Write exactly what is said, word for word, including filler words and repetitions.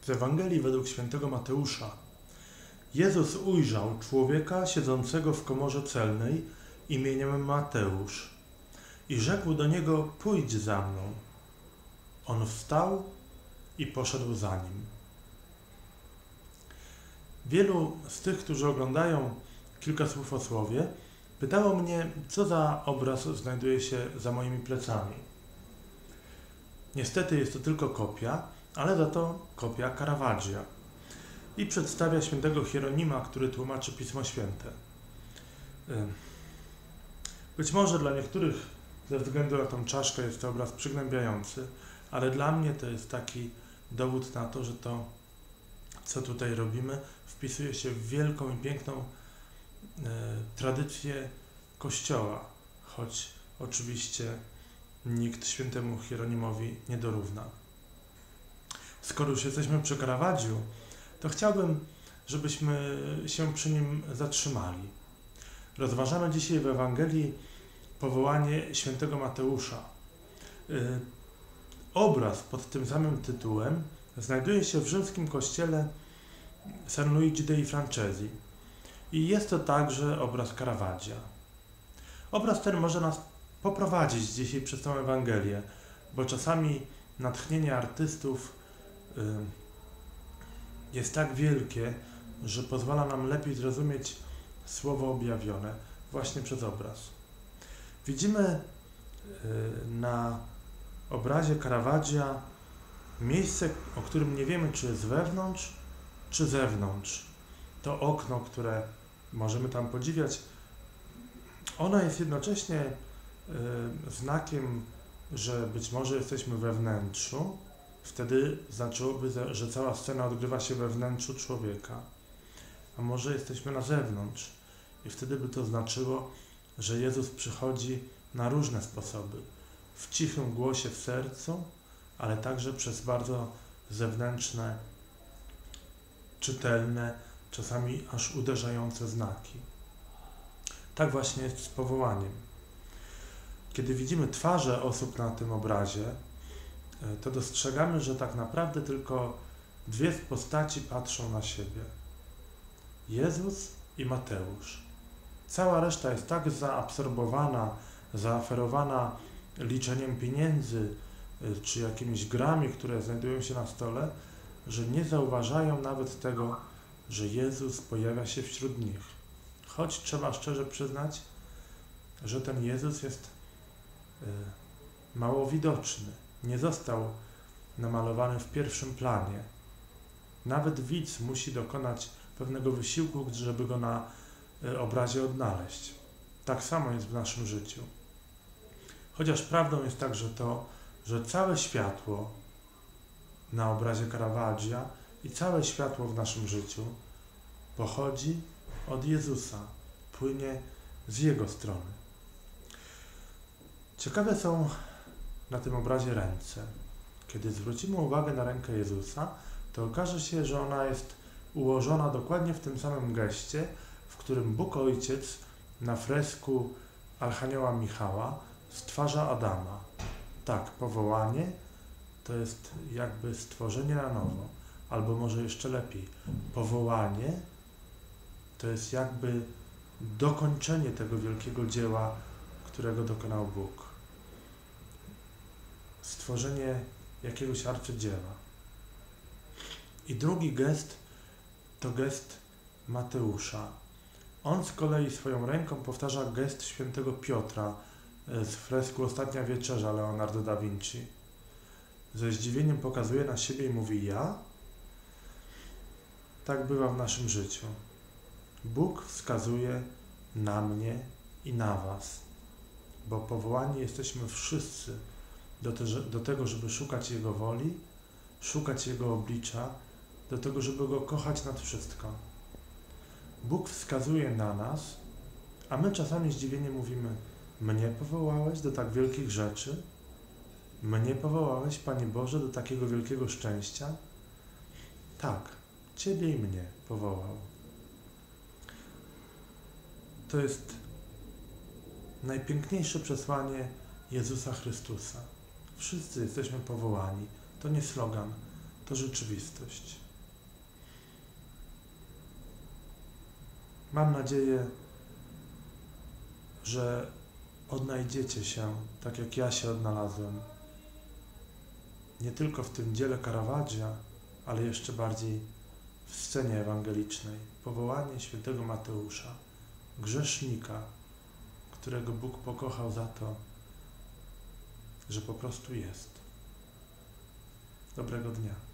Z Ewangelii według świętego Mateusza. Jezus ujrzał człowieka siedzącego w komorze celnej imieniem Mateusz i rzekł do niego: pójdź za mną. On wstał i poszedł za nim. Wielu z tych, którzy oglądają Kilka słów o słowie, pytało mnie, co za obraz znajduje się za moimi plecami. Niestety jest to tylko kopia, ale za to kopia Caravaggia i przedstawia świętego Hieronima, który tłumaczy Pismo Święte. Być może dla niektórych ze względu na tą czaszkę jest to obraz przygnębiający, ale dla mnie to jest taki dowód na to, że to, co tutaj robimy, wpisuje się w wielką i piękną e, tradycję Kościoła, choć oczywiście nikt świętemu Hieronimowi nie dorówna. Skoro już jesteśmy przy Caravaggiu, to chciałbym, żebyśmy się przy nim zatrzymali. Rozważamy dzisiaj w Ewangelii powołanie świętego Mateusza. Yy, obraz pod tym samym tytułem znajduje się w rzymskim kościele San Luigi dei Francesi i jest to także obraz Caravaggia. Obraz ten może nas poprowadzić dzisiaj przez tę Ewangelię, bo czasami natchnienie artystów yy, jest tak wielkie, że pozwala nam lepiej zrozumieć słowo objawione właśnie przez obraz. Widzimy yy, na obrazie Caravaggia miejsce, o którym nie wiemy, czy jest wewnątrz, czy zewnątrz. To okno, które możemy tam podziwiać, ono jest jednocześnie y, znakiem, że być może jesteśmy we wnętrzu. Wtedy znaczyłoby, że cała scena odgrywa się we wnętrzu człowieka. A może jesteśmy na zewnątrz i wtedy by to znaczyło, że Jezus przychodzi na różne sposoby. W cichym głosie w sercu, ale także przez bardzo zewnętrzne, czytelne, czasami aż uderzające znaki. Tak właśnie jest z powołaniem. Kiedy widzimy twarze osób na tym obrazie, to dostrzegamy, że tak naprawdę tylko dwie postaci patrzą na siebie. Jezus i Mateusz. Cała reszta jest tak zaabsorbowana, zaaferowana liczeniem pieniędzy czy jakimiś grami, które znajdują się na stole, że nie zauważają nawet tego, że Jezus pojawia się wśród nich. Choć trzeba szczerze przyznać, że ten Jezus jest y, mało widoczny. Nie został namalowany w pierwszym planie. Nawet widz musi dokonać pewnego wysiłku, żeby go na y, obrazie odnaleźć. Tak samo jest w naszym życiu. Chociaż prawdą jest także to, że całe światło na obrazie Caravaggia i całe światło w naszym życiu pochodzi od Jezusa, płynie z Jego strony. Ciekawe są na tym obrazie ręce. Kiedy zwrócimy uwagę na rękę Jezusa, to okaże się, że ona jest ułożona dokładnie w tym samym geście, w którym Bóg Ojciec na fresku Archanioła Michała stwarza Adama. Tak, powołanie to jest jakby stworzenie na nowo, albo może jeszcze lepiej, powołanie to jest jakby dokończenie tego wielkiego dzieła, którego dokonał Bóg. Stworzenie jakiegoś arcydzieła. I drugi gest to gest Mateusza. On z kolei swoją ręką powtarza gest świętego Piotra z fresku Ostatnia Wieczerza Leonardo da Vinci. Ze zdziwieniem pokazuje na siebie i mówi: ja? Tak bywa w naszym życiu. Bóg wskazuje na mnie i na was, bo powołani jesteśmy wszyscy do, te, do tego, żeby szukać Jego woli, szukać Jego oblicza, do tego, żeby Go kochać nad wszystko. Bóg wskazuje na nas, a my czasami zdziwienie mówimy: mnie powołałeś do tak wielkich rzeczy? Mnie powołałeś, Panie Boże, do takiego wielkiego szczęścia? Tak, Ciebie i mnie powołał. To jest najpiękniejsze przesłanie Jezusa Chrystusa. Wszyscy jesteśmy powołani. To nie slogan, to rzeczywistość. Mam nadzieję, że odnajdziecie się, tak jak ja się odnalazłem, nie tylko w tym dziele Caravaggia, ale jeszcze bardziej w scenie ewangelicznej. Powołanie świętego Mateusza, grzesznika, którego Bóg pokochał za to, że po prostu jest. Dobrego dnia.